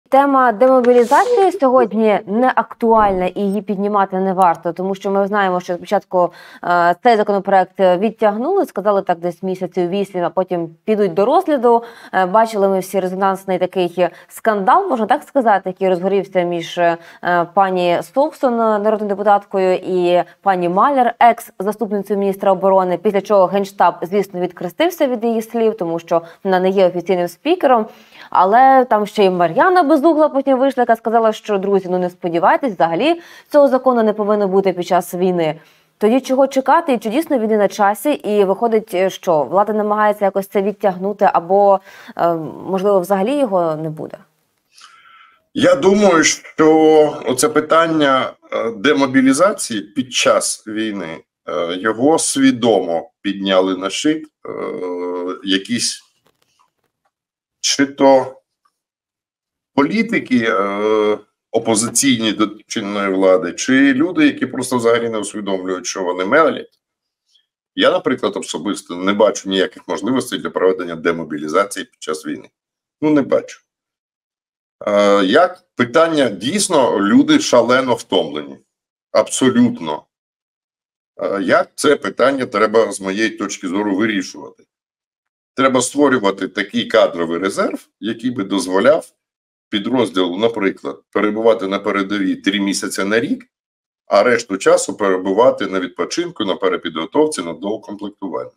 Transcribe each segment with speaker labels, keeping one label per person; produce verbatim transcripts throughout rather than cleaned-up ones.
Speaker 1: Тема демобілізації сьогодні не актуальна і її піднімати не варто, тому що ми знаємо, що спочатку е, цей законопроект відтягнули, сказали так десь місяців вісім, а потім підуть до розгляду. Е, бачили ми всі резонансний такий скандал, можна так сказати, який розгорівся між е, пані Совсон, народною депутаткою, і пані Маляр, екс-заступницею міністра оборони, після чого Генштаб, звісно, відхрестився від її слів, тому що вона не є офіційним спікером. Але там ще й Мар'яна Безугла потім вийшла, яка сказала, що, друзі, ну не сподівайтесь, взагалі цього закону не повинно бути під час війни. Тоді чого чекати, і чи дійсно війни на часі, і виходить, що влада намагається якось це відтягнути, або, можливо, взагалі його не буде?
Speaker 2: Я думаю, що оце питання демобілізації під час війни, його свідомо підняли на щит якісь чи то політики е, опозиційні до чинної влади, чи люди, які просто взагалі не усвідомлюють, що вони мелять. Я, наприклад, особисто не бачу ніяких можливостей для проведення демобілізації під час війни. Ну, не бачу. Е, як питання, дійсно, люди шалено втомлені. Абсолютно. Е, як це питання треба, з моєї точки зору, вирішувати? Треба створювати такий кадровий резерв, який би дозволяв підрозділу, наприклад, перебувати на передовій три місяці на рік, а решту часу перебувати на відпочинку, на перепідготовці, на доукомплектуванні.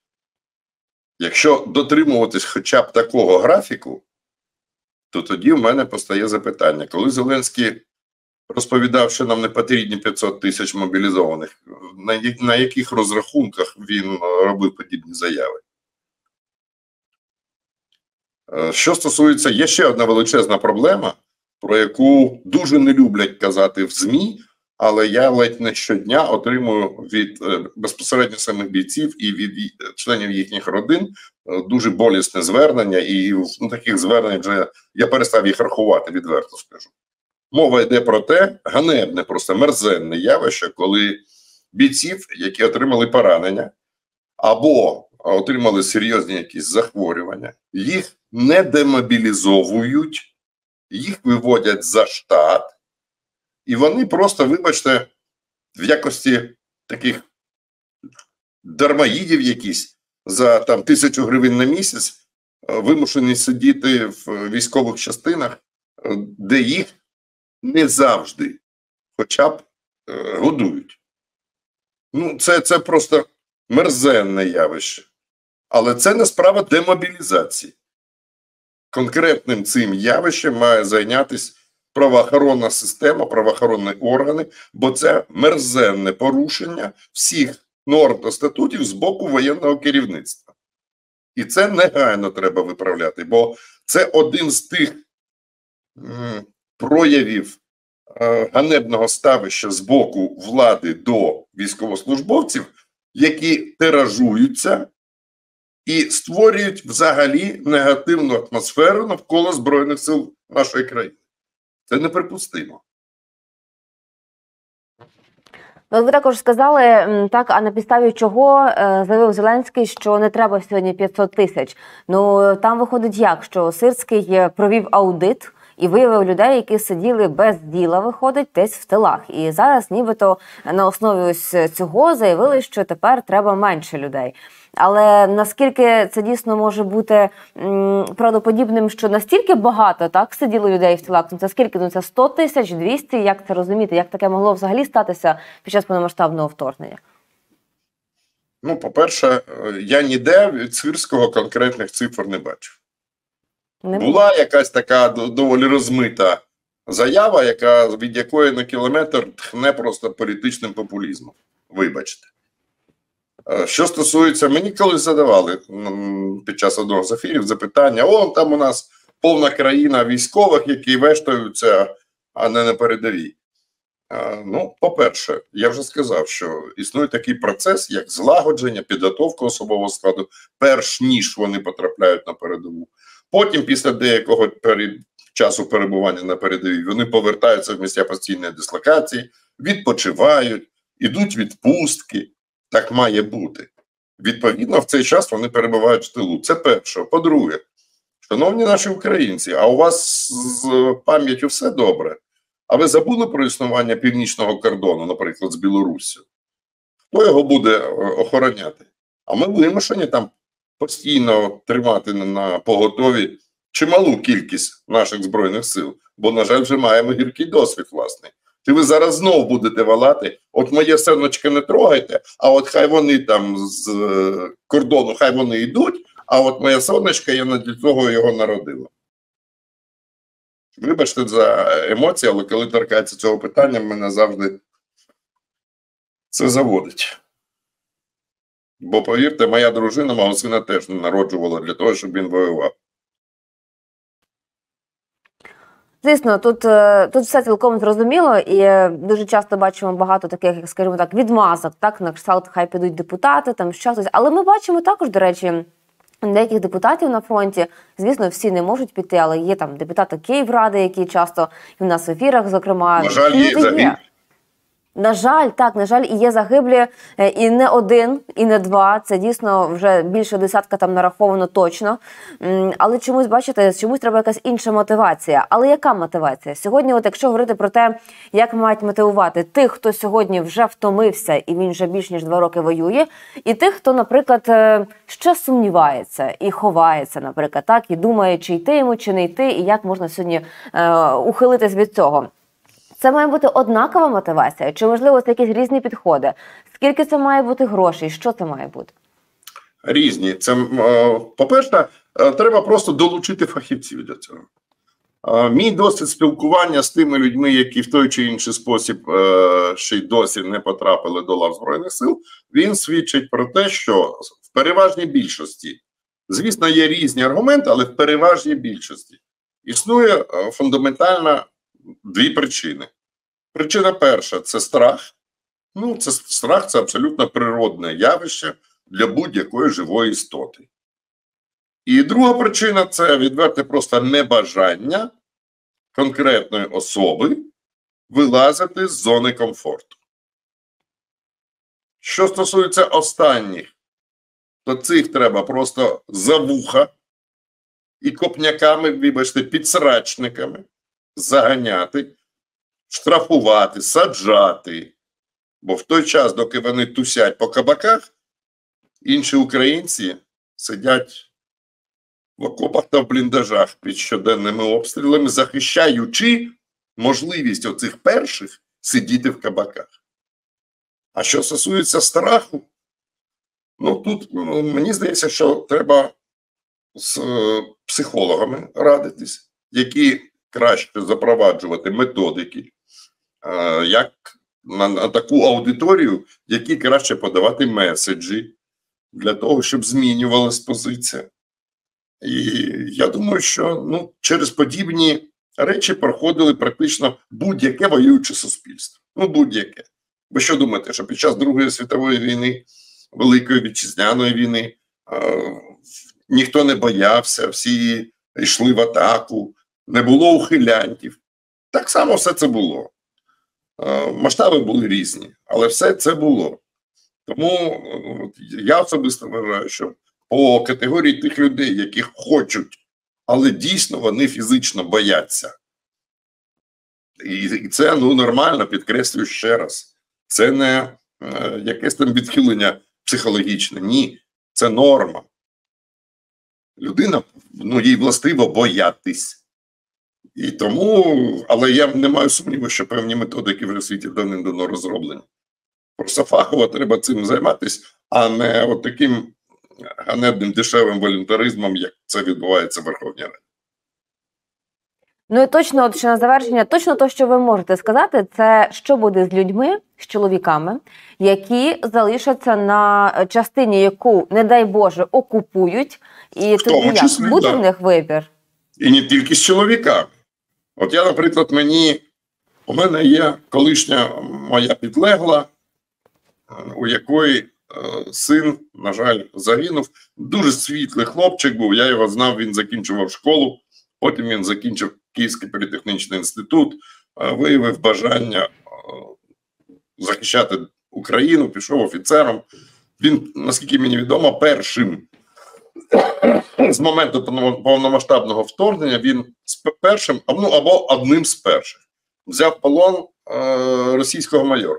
Speaker 2: Якщо дотримуватись хоча б такого графіку, то тоді в мене постає запитання. Коли Зеленський розповідав, що нам не потрібні п'ятсот тисяч мобілізованих, на яких розрахунках він робив подібні заяви? Що стосується, є ще одна величезна проблема, про яку дуже не люблять казати в ЗМІ, але я ледь не щодня отримую від безпосередньо самих бійців і від членів їхніх родин дуже болісне звернення, і ну, таких звернень вже я перестав їх рахувати, відверто скажу. Мова йде про те, ганебне, просто мерзенне явище, коли бійців, які отримали поранення, або отримали серйозні якісь захворювання, їх не демобілізовують, їх виводять за штат, і вони просто, вибачте, в якості таких дармоїдів якісь за там тисячу гривень на місяць вимушені сидіти в військових частинах, де їх не завжди хоча б е, годують. Ну, це, це просто мерзенне явище. Але це не справа демобілізації. Конкретним цим явищем має зайнятися правоохоронна система, правоохоронні органи, бо це мерзенне порушення всіх норм та статутів з боку воєнного керівництва. І це негайно треба виправляти, бо це один з тих м, проявів е, ганебного ставища з боку влади до військовослужбовців, які тиражуються і створюють взагалі негативну атмосферу навколо Збройних сил нашої країни. Це неприпустимо.
Speaker 1: Ви також сказали, так, а на підставі чого заявив Зеленський, що не треба сьогодні п'ятсот тисяч. Ну, там виходить як, що Сирський провів аудит і виявив людей, які сиділи без діла, виходить, десь в тилах. І зараз нібито на основі ось цього заявили, що тепер треба менше людей. Але наскільки це дійсно може бути м, правдоподібним, що настільки багато так сиділо людей в тилах? Ну це скільки? Ну це сто тисяч, двісті? Як це розуміти? Як таке могло взагалі статися під час повномасштабного вторгнення?
Speaker 2: Ну, по-перше, я ніде від Сирського конкретних цифр не бачив. Не Була якась така доволі розмита заява, яка, від якої на кілометр тхне просто політичним популізмом. Вибачте. Що стосується, мені колись задавали під час одного з ефірів запитання, о, там у нас повна країна військових, які вештаються, а не на передовій. Ну, по-перше, я вже сказав, що існує такий процес, як злагодження, підготовка особового складу, перш ніж вони потрапляють на передову. Потім, після деякого часу перебування на передовій, вони повертаються в місця постійної дислокації, відпочивають, ідуть відпустки. Так має бути. Відповідно, в цей час вони перебувають в тилу. Це перше. По-друге, Шановні наші українці, а у вас з пам'яттю все добре? А ви забули про існування північного кордону, наприклад, з Білоруссю? Хто його буде охороняти? А ми вимушені там постійно тримати на поготові чималу кількість наших Збройних сил, бо, на жаль, вже маємо гіркий досвід власний. Чи ви зараз знов будете валати, от моє синочки не трогайте, а от хай вони там з кордону, хай вони йдуть, а от моє сонечко, я не для цього його народила. Вибачте за емоції, але коли торкається цього питання, мене завжди це заводить. Бо, повірте, моя дружина мого сина теж не народжувала для того, щоб він воював.
Speaker 1: Звісно, тут, тут все цілком зрозуміло, і дуже часто бачимо багато таких, скажімо так, відмазок, так, на кшталт, хай підуть депутати, там щось. Але ми бачимо також, до речі, деяких депутатів на фронті, звісно, всі не можуть піти, але є там депутати Київради, які часто і в нас в ефірах, зокрема.
Speaker 2: На жаль, є загиблі.
Speaker 1: На жаль, так, на жаль, і є загиблі, і не один, і не два. Це дійсно вже більше десятка там нараховано точно. Але чомусь, бачите, чомусь треба якась інша мотивація. Але яка мотивація? Сьогодні, от якщо говорити про те, як мають мотивувати тих, хто сьогодні вже втомився, і він вже більш ніж два роки воює, і тих, хто, наприклад, ще сумнівається і ховається, наприклад, так, і думає, чи йти йому, чи не йти, і як можна сьогодні е, ухилитись від цього. Це має бути однакова мотивація? Чи, можливо, це якісь різні підходи? Скільки це має бути грошей? Що це має бути?
Speaker 2: Різні. Це, по-перше, треба просто долучити фахівців для цього. Мій досвід спілкування з тими людьми, які в той чи інший спосіб ще й досі не потрапили до лав Збройних сил, він свідчить про те, що в переважній більшості, звісно, є різні аргументи, але в переважній більшості існує фундаментальна дві причини. Причина перша – це страх. Ну, це страх – це абсолютно природне явище для будь-якої живої істоти. І друга причина – це відверте просто небажання конкретної особи вилазити з зони комфорту. Що стосується останніх, то цих треба просто за вуха і копняками, вибачте, підсрачниками заганяти, штрафувати, саджати. Бо в той час, доки вони тусять по кабаках, інші українці сидять в окопах та в бліндажах під щоденними обстрілами, захищаючи можливість оцих перших сидіти в кабаках. А що стосується страху, ну тут ну, мені здається, що треба з е, психологами радитись, які краще запроваджувати методики, е, як на, на таку аудиторію, які краще подавати меседжі для того, щоб змінювалась позиція. І я думаю, що ну, через подібні речі проходили практично будь-яке воююче суспільство. Ну, будь-яке. Ви що думаєте, що під час Другої світової війни, Великої Вітчизняної війни, е, ніхто не боявся, всі йшли в атаку, не було ухилянтів. Так само все це було. Е, масштаби були різні, але все це було. Тому от, я особисто вважаю, що по категорії тих людей, які хочуть, але дійсно вони фізично бояться. І, і це ну, нормально, підкреслюю ще раз. Це не е, якесь там відхилення психологічне. Ні, це норма. Людина, ну, їй властиво боятись. І тому, але я не маю сумніву, що певні методики вже в світі давним-давно розроблені. Просто фахово треба цим займатися, а не от таким ганебним дешевим волюнтаризмом, як це відбувається в Верховній Раді.
Speaker 1: Ну і точно, от ще на завершення, точно те, що ви можете сказати, це що буде з людьми, з чоловіками, які залишаться на частині, яку, не дай Боже, окупують, і тоді як?
Speaker 2: Числі,
Speaker 1: Буде
Speaker 2: да.
Speaker 1: в них вибір?
Speaker 2: І не тільки з чоловіками. От я, наприклад, мені, у мене є колишня моя підлегла, у якої е, син, на жаль, загинув. Дуже світлий хлопчик був, я його знав, він закінчував школу, потім він закінчив Київський політехнічний інститут, е, виявив бажання е, захищати Україну, пішов офіцером. Він, наскільки мені відомо, першим з моменту повно- повномасштабного вторгнення він з пе- першим, або, ну, або одним з перших взяв в полон е, російського майора.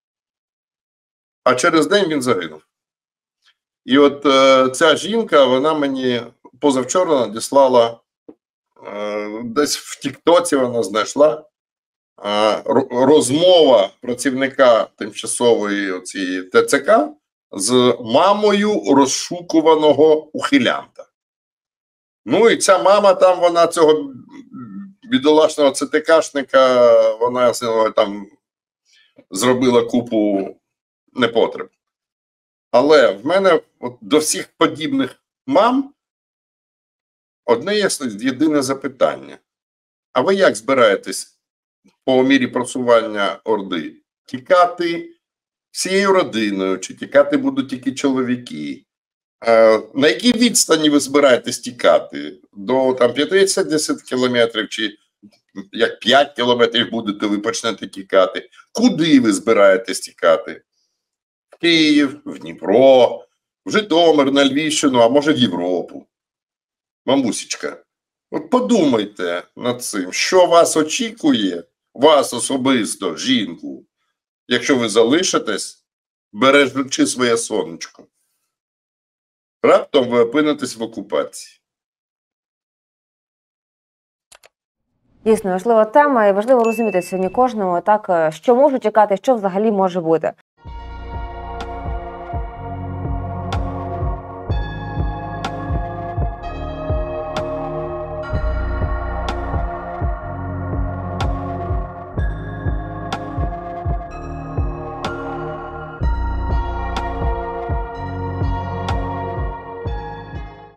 Speaker 2: А через день він загинув. І от е, ця жінка, вона мені позавчора надіслала, е, десь в Тіктоці вона знайшла е, ро- розмова працівника тимчасової оцієї Те Це Ка з мамою розшукуваного ухилянта. Ну і ця мама там, вона цього бідолашного ЦТКшника, вона з нього там зробила купу непотреб. Але в мене от до всіх подібних мам одне є єдине запитання. А ви як збираєтесь по мірі просування Орди? Тікати всією родиною, чи тікати будуть тільки чоловіки? Е, на якій відстані ви збираєтесь тікати? До там п'ятдесят кілометрів, чи як п'ять кілометрів будете, ви почнете тікати? Куди ви збираєтесь тікати? В Київ, в Дніпро, в Житомир, на Львівщину, а може в Європу. Мамусечка, от подумайте над цим, що вас очікує, вас особисто, жінку, якщо ви залишитесь, бережучи своє сонечко. Раптом ви опинитесь в окупації.
Speaker 1: Дійсно важлива тема, і важливо розуміти сьогодні кожному, так, що можуть чекати, що взагалі може бути.